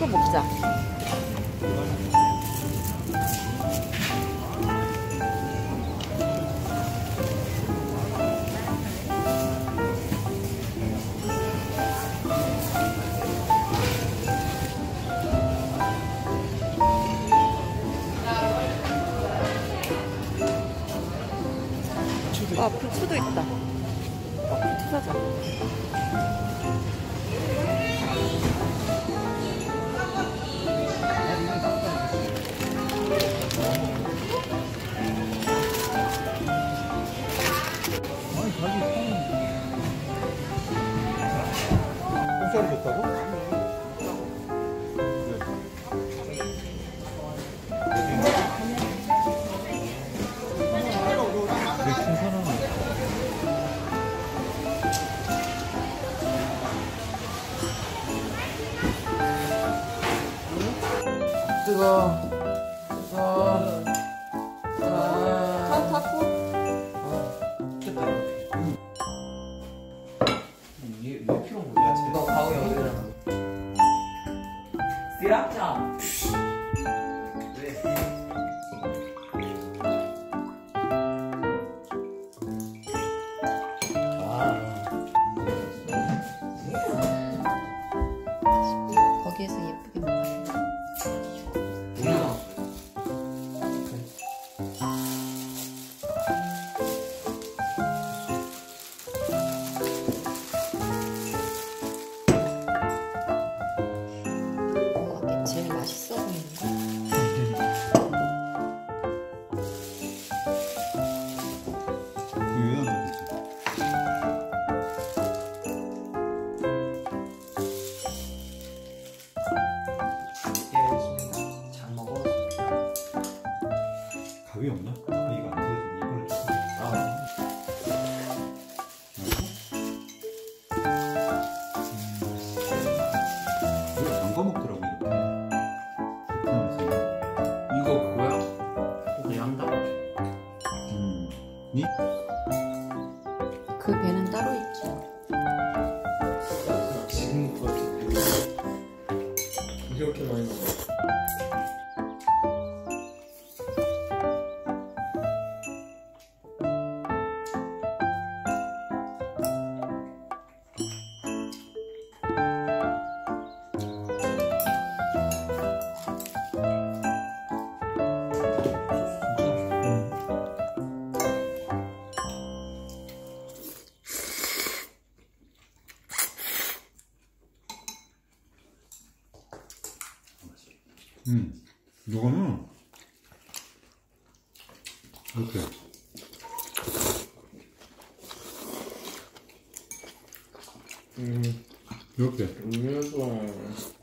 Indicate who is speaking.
Speaker 1: 푸도 먹자. 아, 부추도 있다. 부추 사자.
Speaker 2: 공짜로 줬다고?
Speaker 3: 뜨거.
Speaker 1: 다 닫고.
Speaker 3: 됐다. 이게 왜 필요한 거야? 너 가오이 어디잖아. 스리라차. 왜?
Speaker 1: 거기에서 예쁘게 먹어. 제일 맛있어 보이는 거?
Speaker 3: 잘 먹어.
Speaker 2: 가위 없나? 가위가 안 돼서 이걸로 줬어. 이거 담궈 먹더라고 이렇게.
Speaker 3: 이거 그거야? 그냥 한다.
Speaker 2: 니?
Speaker 1: 그 배는 따로 있지.
Speaker 3: 지금 그렇게 이렇게 많이 먹어.
Speaker 2: 이거는 이렇게
Speaker 3: 이렇게.
Speaker 2: 이렇게
Speaker 3: 음료수.